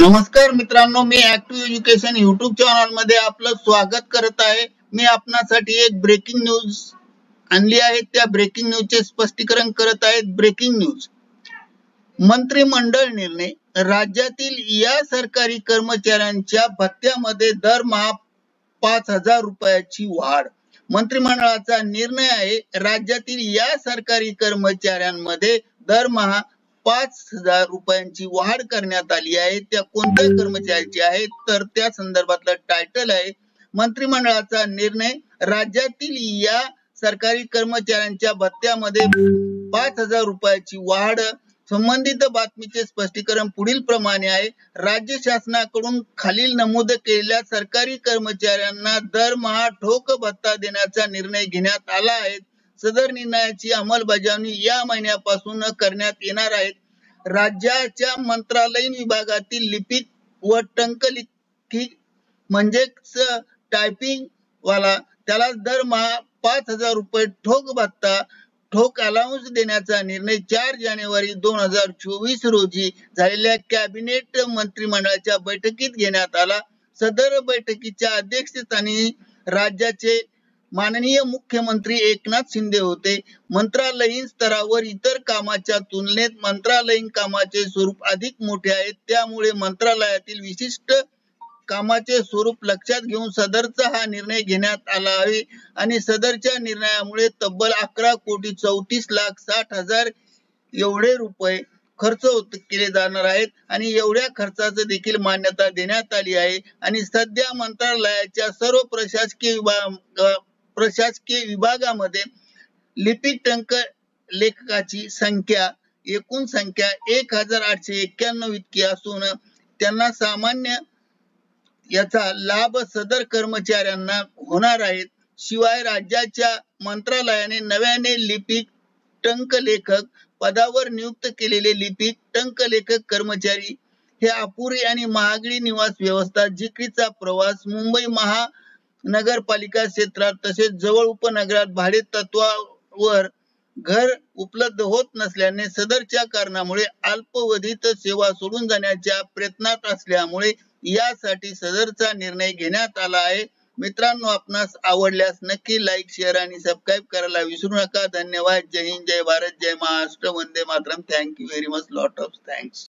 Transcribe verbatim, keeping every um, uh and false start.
नमस्कार मित्रांनो, मी ऍक्टिव्ह एज्युकेशन युट्यूब चॅनल मध्ये आपलं स्वागत करत आहे। मी आपणासाठी एक ब्रेकिंग न्यूज आणली आहे। त्या ब्रेकिंग न्यूजचे स्पष्टीकरण करत आहेत। ब्रेकिंग न्यूज, मंत्रिमंडळ निर्णय, राज्यातील या सरकारी कर्मचाऱ्यांच्या भत्त्यामध्ये दरमहा पाच हजार रुपयाची वाढ। मंत्रिमंडळाचा निर्णय आहे, राज्यातील या सरकारी कर्मचाऱ्यांमध्ये दरमहा पाच हजार रुपयांची वाढ करण्यात आली आहे। त्या कोणत्या कर्मचाऱ्याची आहे तर त्या संदर्भातलं टायटल आहे, मंत्रिमंडळाचा निर्णय, राज्यातील या सरकारी कर्मचाऱ्यांच्या भत्त्यामध्ये पाच हजार रुपयाची वाढ। संबंधित बातमीचे स्पष्टीकरण पुढील प्रमाणे आहे। राज्य शासनाकडून खालील नमूद केलेल्या सरकारी कर्मचाऱ्यांना दरमहा ठोक भत्ता देण्याचा निर्णय घेण्यात आला आहे। सदर निर्णयाची अंमलबजावणी या महिन्यापासून करण्यात येणार आहे। राज्याच्या मंत्रालयीन विभागातील लिपिक व टंकलिखित म्हणजेच टायपिंग वाला त्याला दरमहा पाच हजार रुपये ठोक भत्ता ठोक अलाउन्स देण्याचा निर्णय चार जानेवारी दोन हजार चोवीस रोजी झालेल्या कॅबिनेट मंत्रिमंडळाच्या बैठकीत घेण्यात आला। सदर बैठकीच्या अध्यक्षस्थानी राज्याचे माननीय मुख्यमंत्री एकनाथ शिंदे होते। मंत्रालयीन स्तरावर इतर कामाच्या तुलनेत मंत्रालयीन कामाचे स्वरूप अधिक मोठे आहे, त्यामुळे मंत्रालयातील विशिष्ट कामाचे स्वरूप लक्षात घेऊन सदरचा हा निर्णय घेण्यात आला आहे आणि सदरच्या निर्णयामुळे तब्बल अकरा कोटी चौतीस लाख साठ हजार एवढे रुपये खर्च केले जाणार आहेत आणि एवढ्या खर्चाचं देखील मान्यता देण्यात आली आहे। आणि सध्या मंत्रालयाच्या सर्व प्रशासकीय विभाग प्रशासकीय विभागामध्ये लिपिक टंक लेखकाची संख्या एकूण संख्या एक हजार आठशे एक्क्याण्णव इतकी असून त्यांना सामान्य याचा लाभ सदर कर्मचाऱ्यांना होणार आहे। शिवाय राज्याच्या मंत्रालयाने नव्याने लिपिक टंकलेखक पदावर नियुक्त केलेले लिपिक टंकलेखक कर्मचारी हे अपुरी आणि महागडी निवास व्यवस्था, जिकिरीचा प्रवास, मुंबई महानगरपालिका क्षेत्रात तसेच जवळ उपनगरात भाडे तत्वावर घर उपलब्ध होत नसल्याने सदरच्या कारणामुळे अल्पावधीत सेवा सोडून जाण्याच्या प्रयत्नात असल्यामुळे यासाठी सदरचा निर्णय घेण्यात आला आहे। मित्रांनो, आपणास आवडल्यास नक्की लाईक, शेअर आणि सबस्क्राईब करायला विसरू नका। धन्यवाद। जय हिंद, जय भारत, जय महाराष्ट्र, वंदे मातरम। Thank you very much, lot of thanks.